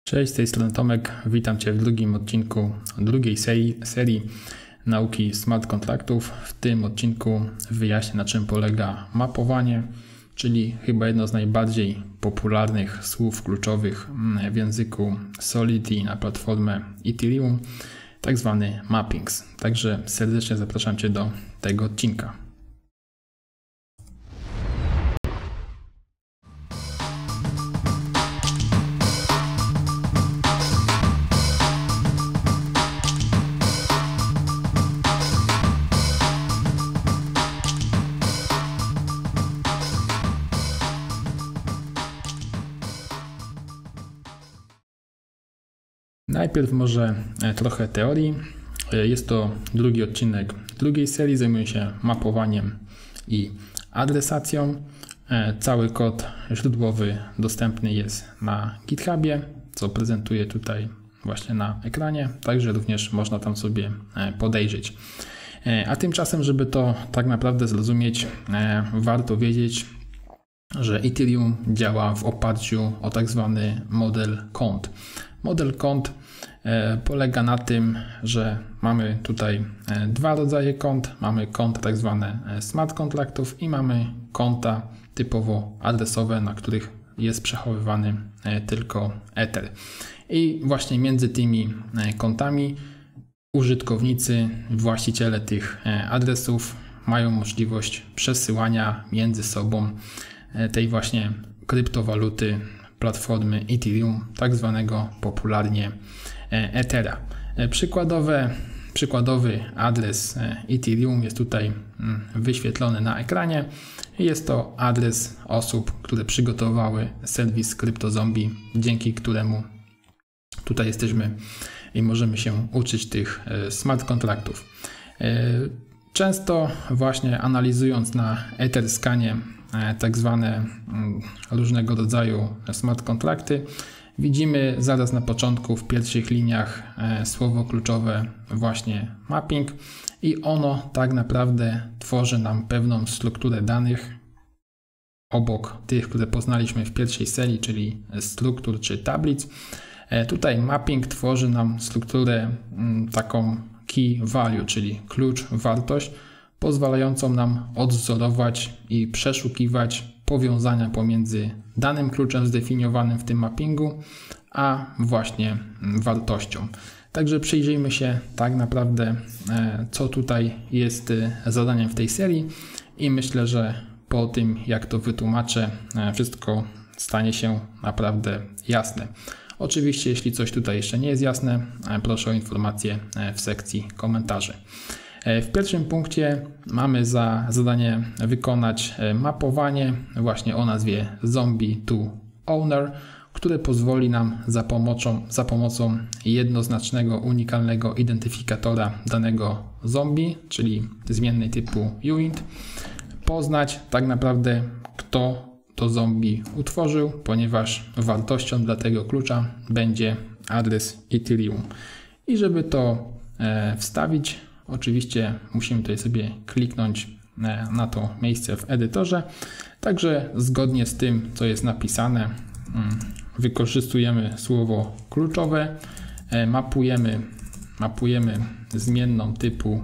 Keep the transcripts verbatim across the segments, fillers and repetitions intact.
Cześć, z tej strony Tomek. Witam Cię w drugim odcinku drugiej serii, serii nauki smart kontraktów. W tym odcinku wyjaśnię, na czym polega mapowanie, czyli chyba jedno z najbardziej popularnych słów kluczowych w języku Solidity na platformę Ethereum, tak zwany mappings. Także serdecznie zapraszam Cię do tego odcinka. Najpierw może trochę teorii. Jest to drugi odcinek drugiej serii. Zajmuję się mapowaniem i adresacją. Cały kod źródłowy dostępny jest na GitHubie, co prezentuję tutaj właśnie na ekranie. Także również można tam sobie podejrzeć. A tymczasem, żeby to tak naprawdę zrozumieć, warto wiedzieć, że Ethereum działa w oparciu o tak zwany model kont. Model kont polega na tym, że mamy tutaj dwa rodzaje kont. Mamy konta tak zwane smart kontraktów i mamy konta typowo adresowe, na których jest przechowywany tylko Ether. I właśnie między tymi kontami użytkownicy, właściciele tych adresów mają możliwość przesyłania między sobą tej właśnie kryptowaluty platformy Ethereum, tak zwanego popularnie Ethera. Przykładowe, przykładowy adres Ethereum jest tutaj wyświetlony na ekranie. Jest to adres osób, które przygotowały serwis CryptoZombie, dzięki któremu tutaj jesteśmy i możemy się uczyć tych smart kontraktów. Często właśnie analizując na Etherscanie tak zwane różnego rodzaju smart kontrakty, widzimy zaraz na początku w pierwszych liniach słowo kluczowe właśnie mapping i ono tak naprawdę tworzy nam pewną strukturę danych obok tych, które poznaliśmy w pierwszej serii, czyli struktur czy tablic. Tutaj mapping tworzy nam strukturę taką key value, czyli klucz, wartość, pozwalającą nam odwzorować i przeszukiwać powiązania pomiędzy danym kluczem zdefiniowanym w tym mappingu, a właśnie wartością. Także przyjrzyjmy się tak naprawdę, co tutaj jest zadaniem w tej serii i myślę, że po tym, jak to wytłumaczę, wszystko stanie się naprawdę jasne. Oczywiście, jeśli coś tutaj jeszcze nie jest jasne, proszę o informację w sekcji komentarzy. W pierwszym punkcie mamy za zadanie wykonać mapowanie właśnie o nazwie Zombie to Owner, które pozwoli nam za pomocą, za pomocą jednoznacznego, unikalnego identyfikatora danego zombie, czyli zmiennej typu uint, poznać tak naprawdę, kto to zombie utworzył, ponieważ wartością dla tego klucza będzie adres Ethereum. I żeby to wstawić, oczywiście musimy tutaj sobie kliknąć na to miejsce w edytorze. Także zgodnie z tym, co jest napisane, wykorzystujemy słowo kluczowe, mapujemy, mapujemy zmienną typu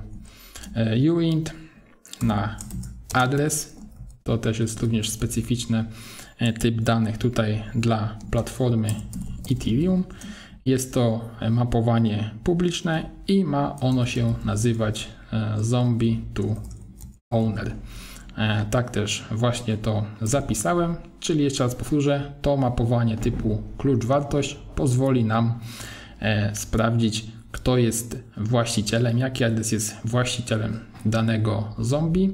uint na adres. To też jest również specyficzny typ danych tutaj dla platformy Ethereum. Jest to mapowanie publiczne i ma ono się nazywać Zombie to Owner. Tak też właśnie to zapisałem, czyli jeszcze raz powtórzę, to mapowanie typu klucz-wartość pozwoli nam sprawdzić, kto jest właścicielem, jaki adres jest właścicielem danego zombie,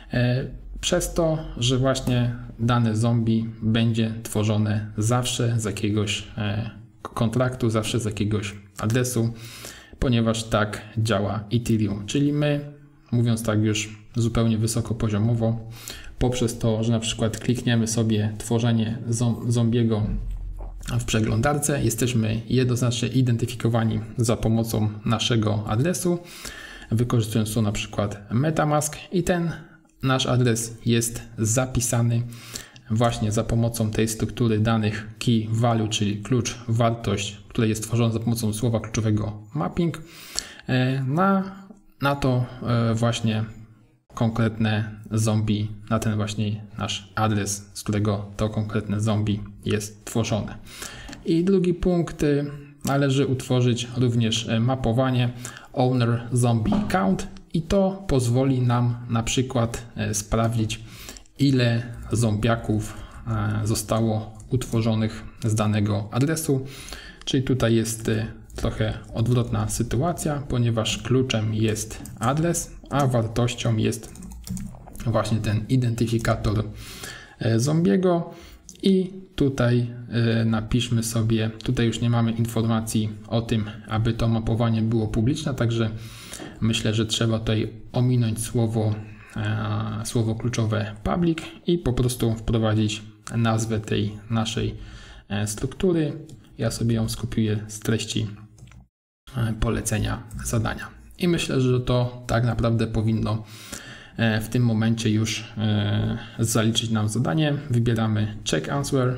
przez to, że właśnie dane zombie będzie tworzone zawsze z jakiegoś kontraktu, zawsze z jakiegoś adresu, ponieważ tak działa Ethereum. Czyli my, mówiąc tak już zupełnie wysokopoziomowo, poprzez to, że na przykład klikniemy sobie tworzenie zombiego w przeglądarce, jesteśmy jednoznacznie identyfikowani za pomocą naszego adresu, wykorzystując tu na przykład MetaMask i ten nasz adres jest zapisany właśnie za pomocą tej struktury danych key value, czyli klucz, wartość, która jest tworzona za pomocą słowa kluczowego mapping, na, na to właśnie konkretne zombie, na ten właśnie nasz adres, z którego to konkretne zombie jest tworzone. I drugi punkt, należy utworzyć również mapowanie owner zombie count i to pozwoli nam na przykład sprawdzić, ile zombiaków zostało utworzonych z danego adresu. Czyli tutaj jest trochę odwrotna sytuacja, ponieważ kluczem jest adres, a wartością jest właśnie ten identyfikator zombiego. I tutaj napiszmy sobie, tutaj już nie mamy informacji o tym, aby to mapowanie było publiczne, także myślę, że trzeba tutaj ominąć słowo, słowo kluczowe public i po prostu wprowadzić nazwę tej naszej struktury. Ja sobie ją skopiuję z treści polecenia zadania. I myślę, że to tak naprawdę powinno w tym momencie już zaliczyć nam zadanie. Wybieramy check answer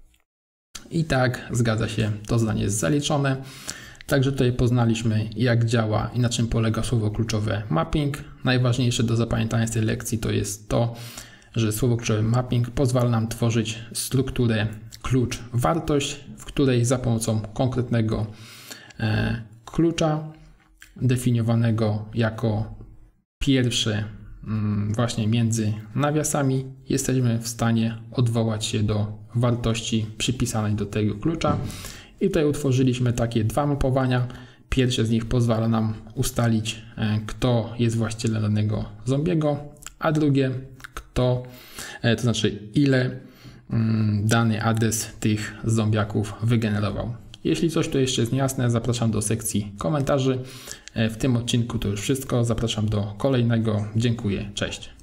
i tak, zgadza się, to zadanie jest zaliczone. Także tutaj poznaliśmy, jak działa i na czym polega słowo kluczowe mapping. Najważniejsze do zapamiętania z tej lekcji to jest to, że słowo kluczowe mapping pozwala nam tworzyć strukturę klucz wartość, w której za pomocą konkretnego e, klucza definiowanego jako pierwsze mm, właśnie między nawiasami jesteśmy w stanie odwołać się do wartości przypisanej do tego klucza. I tutaj utworzyliśmy takie dwa mapowania. Pierwsze z nich pozwala nam ustalić, e, kto jest właścicielem danego zombiego, a drugie kto, e, to znaczy ile dany adres tych zombiaków wygenerował. Jeśli coś tu jeszcze jest niejasne, zapraszam do sekcji komentarzy. W tym odcinku to już wszystko. Zapraszam do kolejnego. Dziękuję. Cześć.